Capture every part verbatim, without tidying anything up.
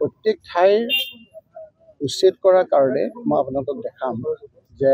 প্ৰত্যেক ঠাইৰ উচ্ছেদ কৰাৰ কাৰণে মই আপোনালোকক দেখাম যে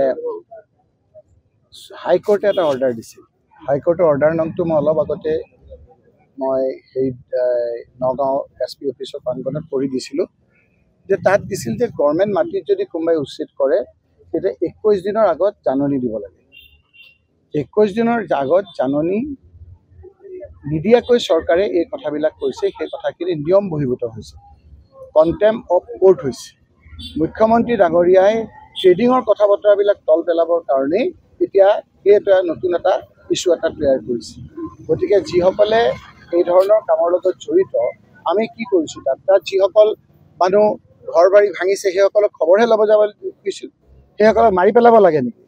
হাইকোৰ্টে এটা অৰ্ডাৰ দিছিল। হাইকোৰ্টৰ অৰ্ডাৰ নামটো মই অলপ আগতে মই সেই নগাঁও এছ পি অফিচৰ প্ৰাংগণত পঢ়ি দিছিলোঁ যে তাত দিছিল যে গভৰ্ণমেণ্ট মাটিত যদি কোনোবাই উচ্ছেদ কৰে তেতিয়া একৈছ দিনৰ আগত জাননী দিব লাগে। একৈছ দিনৰ আগত জাননী নিদিয়াকৈ চৰকাৰে এই কথাবিলাক কৈছে, সেই কথাখিনি নিয়ম বহিৰ্ভূত হৈছে, কণ্টেম্প অফ কোৰ্ট হৈছে। মুখ্যমন্ত্ৰী ডাঙৰীয়াই ট্ৰেডিঙৰ কথা বতৰাবিলাক তল পেলাবৰ কাৰণেই এতিয়া সেই এটা নতুন এটা ইছ্যু এটা তৈয়াৰ কৰিছে। গতিকে যিসকলে এই ধৰণৰ কামৰ লগত জড়িত, আমি কি কৰিছোঁ তাত তাত যিসকল মানুহ ঘৰ বাৰী ভাঙিছে সেইসকলক খবৰহে ল'ব যাব দিছোঁ, সেইসকলক মাৰি পেলাব লাগে নেকি?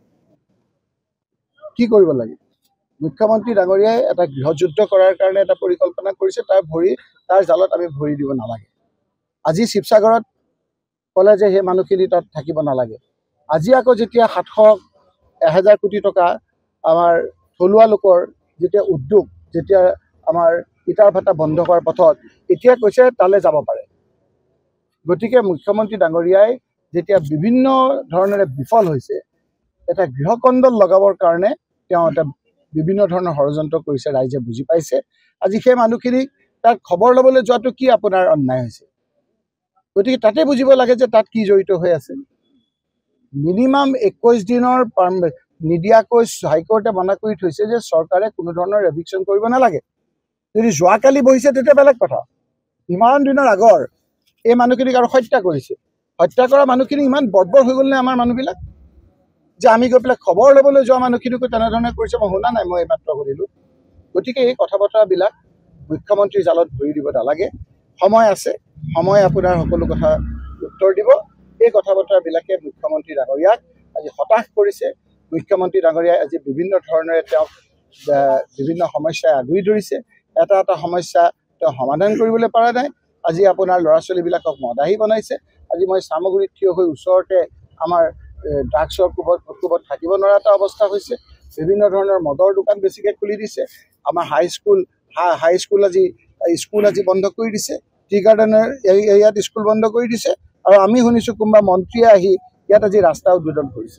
কি কৰিব লাগে? মুখ্যমন্ত্ৰী ডাঙৰীয়াই এটা গৃহযুদ্ধ কৰাৰ কাৰণে এটা পৰিকল্পনা কৰিছে, তাৰ ভৰি তাৰ জালত আমি ভৰি দিব নালাগে। আজি শিৱসাগৰত ক'লে যে সেই মানুহখিনি তাত থাকিব নালাগে। আজি আকৌ যেতিয়া সাতশ এহেজাৰ কোটি টকা আমাৰ থলুৱা লোকৰ যেতিয়া উদ্যোগ, যেতিয়া আমাৰ ইটাৰ ভাটা বন্ধ হোৱাৰ পথত, এতিয়া কৈছে তালৈ যাব পাৰে। গতিকে মুখ্যমন্ত্ৰী ডাঙৰীয়াই যেতিয়া বিভিন্ন ধৰণেৰে বিফল হৈছে, এটা গৃহকন্দল লগাবৰ কাৰণে তেওঁ এটা বিভিন্ন ধৰণৰ ষড়যন্ত্ৰ কৰিছে, ৰাইজে বুজি পাইছে। আজি সেই মানুহখিনিক তাত খবৰ ল'বলৈ যোৱাটো কি আপোনাৰ অন্যায় হৈছে? গতিকে তাতে বুজিব লাগে যে তাত কি জড়িত হৈ আছে। মিনিমাম একৈছ দিনৰ নিদিয়াকৈ হাইকোৰ্টে মনা কৰি থৈছে যে চৰকাৰে কোনো ধৰণৰ এভিকশ্যন কৰিব নালাগে। যদি যোৱাকালি বহিছে তেতিয়া বেলেগ কথা। ইমান দিনৰ আগৰ এই মানুহখিনিক আৰু হত্যা কৰিছে। হত্যা কৰা মানুহখিনি ইমান বৰ্বৰ হৈ গ'লনে আমাৰ মানুহবিলাক? যে আমি গৈ পেলাই খবৰ ল'বলৈ যোৱা মানুহখিনিকো তেনেধৰণে কৰিছে, মই শুনা নাই, মই এইমাত্ৰ শুনিলোঁ। গতিকে এই কথা বতৰাবিলাক মুখ্যমন্ত্ৰীৰ জালত ভৰি দিব নালাগে। সময় আছে, সময় আপোনাৰ সকলো কথা উত্তৰ দিব। এই কথা বতৰাবিলাকে মুখ্যমন্ত্ৰী ডাঙৰীয়াক আজি হতাশ কৰিছে। মুখ্যমন্ত্ৰী ডাঙৰীয়াই আজি বিভিন্ন ধৰণেৰে তেওঁক বিভিন্ন সমস্যাই আগুৰি ধৰিছে। এটা এটা সমস্যা তেওঁ সমাধান কৰিবলৈ পৰা নাই। আজি আপোনাৰ ল'ৰা ছোৱালীবিলাকক মদাহী বনাইছে। আজি মই চামগুৰিত থিয় হৈ ওচৰতে আমাৰ ড্ৰাগছৰ কোবত কোবত থাকিব নোৱাৰা এটা অৱস্থা হৈছে। বিভিন্ন ধৰণৰ মদৰ দোকান বেছিকৈ খুলি দিছে। আমাৰ হাইস্কুল হাইস্কুল আজি স্কুল আজি বন্ধ কৰি দিছে। টি গাৰ্ডেনৰ এৰিয়াত স্কুল বন্ধ কৰি দিছে। আৰু আমি শুনিছোঁ কোনোবা মন্ত্ৰীয়ে আহি ইয়াত আজি ৰাস্তা উদ্বোধন কৰিছে।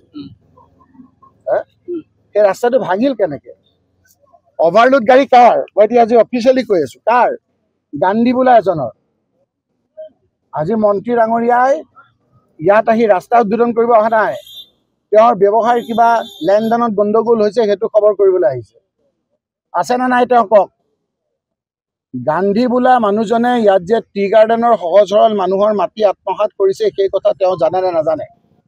সেই ৰাস্তাটো ভাঙিল কেনেকৈ? অভাৰলোড গাড়ী কাৰ? মই এতিয়া আজি অফিচিয়েলি কৈ আছোঁ, কাৰ? গান্ধী বোলা এজনৰ। আজি মন্ত্ৰী ডাঙৰীয়াই ইয়াত আহি ৰাস্তা উদ্বোধন কৰিব অহা নাই। তেওঁৰ ব্যৱসায়ৰ কিবা লেনদেনত গণ্ডগোল হৈছে, সেইটো খবৰ কৰিবলৈ আহিছে। আছেনে নাই তেওঁ কওক? গান্ধী বোলা মানুহজনে ইয়াত যে টি গাৰ্ডেনৰ সহজ সৰল মানুহৰ মাটি আত্মসাৎ কৰিছে, সেই কথা তেওঁ জানে নে নাজানে?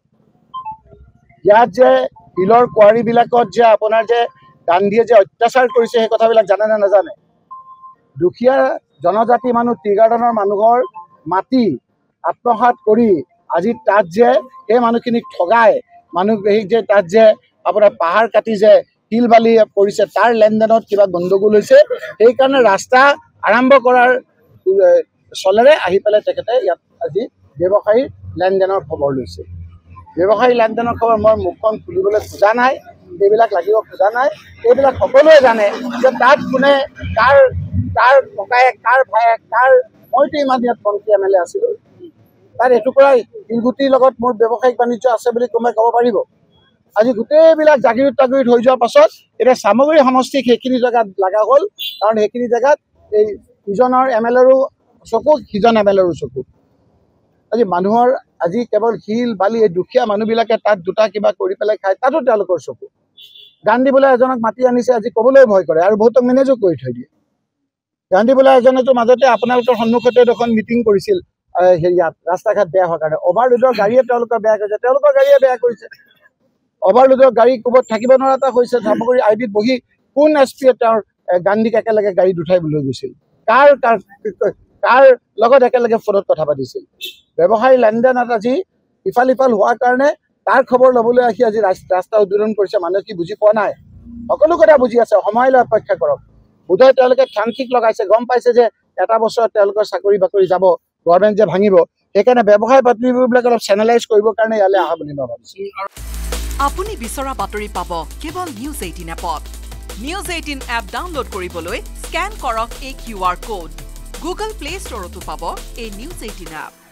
ইয়াত যে শিলৰ কোৱাৰীবিলাকত যে আপোনাৰ যে গান্ধীয়ে যে অত্যাচাৰ কৰিছে, সেই কথাবিলাক জানে নে নাজানে? দুখীয়া জনজাতি মানুহ টি গাৰ্ডেনৰ মানুহৰ মাটি আত্মসাৎ কৰি আজি তাত যে সেই মানুহখিনিক ঠগাই মানুহ যে তাত যে আপোনাৰ পাহাৰ কাটি যে শিল বালি কৰিছে, তাৰ লেনদেনত কিবা গণ্ডগোল হৈছে। সেইকাৰণে ৰাস্তা আৰম্ভ কৰাৰ চলেৰে আহি পেলাই তেখেতে ইয়াত আজি ব্যৱসায়ীৰ লেনদেনৰ খবৰ লৈছে। ব্যৱসায়ী লেনদেনৰ খবৰ মই মুখখন খুলিবলৈ খোজা নাই, এইবিলাক লাগিব খোজা নাই। এইবিলাক সকলোৱে জানে যে তাত কোনে কাৰ কাৰ ককায়েক, কাৰ ভায়েক, কাৰ মইতো ইমান ইয়াত মন্ত্ৰী এম এল এ আছিলোঁ। তাত এটুকুৰা শিলগুটিৰ লগত মোৰ ব্যৱসায়িক বাণিজ্য আছে বুলি কোনোবাই ক'ব পাৰিব? আজি গোটেইবিলাক জাগিৰোত তাগিৰোত হৈ যোৱাৰ পাছত এতিয়া চামগুৰি সমষ্টিক সেইখিনি জেগাত লগা হ'ল, কাৰণ সেইখিনি জেগাত এই ইজনৰ এম এল এৰো চকু, সিজন এম এল এৰো চকু। আজি মানুহৰ আজি কেৱল শিল বালি এই দুখীয়া মানুহবিলাকে তাত দুটা কিবা কৰি পেলাই খায়, তাতো তেওঁলোকৰ চকু। গান্ধী বোলা এজনক মাতি আনিছে, আজি ক'বলৈ ভয় কৰে আৰু বহুতক মেনেজো কৰি থৈ দিয়ে। গান্ধী বোলা এজনেতো মাজতে আপোনালোকৰ সন্মুখতে এখন মিটিং কৰিছিল হেৰিয়াত, ৰাস্তা ঘাট বেয়া হোৱাৰ কাৰণে। অভাৰলোডৰ গাড়ীয়ে তেওঁলোকৰ বেয়া কৰিছে, তেওঁলোকৰ গাড়ীয়ে বেয়া কৰিছে। অভাৰলোডৰ গাড়ী ক'ৰবাত থাকিব নোৱাৰা এটা হৈছে। চামগুৰি আই বিত বহি কোন এছ পিয়ে তেওঁৰ গান্ধীক একেলগে গাড়ীত উঠাই লৈ গৈছিল? কাৰ কাৰ কাৰ লগত একেলগে ফোনত কথা পাতিছিল? ব্যৱসায়ী লেনদেনত আজি ইফাল সিফাল হোৱাৰ কাৰণে তাৰ খবৰ ল'বলৈ আহি আজি ৰাস্তা উদ্বোধন কৰিছে। মানুহে কি বুজি পোৱা নাই? সকলো কথা বুজি আছে, সময়লৈ অপেক্ষা কৰক। বোধহয় তেওঁলোকে ঠান ঠিক লগাইছে, গম পাইছে যে এটা বছৰত তেওঁলোকৰ চাকৰি বাকৰি যাব, গভৰ্ণমেণ্ট যে ভাঙিব। সেইকাৰণে ব্যৱসায় বাতৰিবিলাক অলপ চেনেলাইজ কৰিবৰ কাৰণে ইয়ালৈ অহা বুলি মই ভাবিছোঁ। আপুনি বিচৰা বাতৰি পাব কেৱল নিউজ এইটিন এপত। নিউজ এইটিন এপ ডাউনলোড কৰিবলৈ স্কেন কৰক এই Q R code. Google play ষ্টৰতো পাব এই নিউজ এইটিন এপ।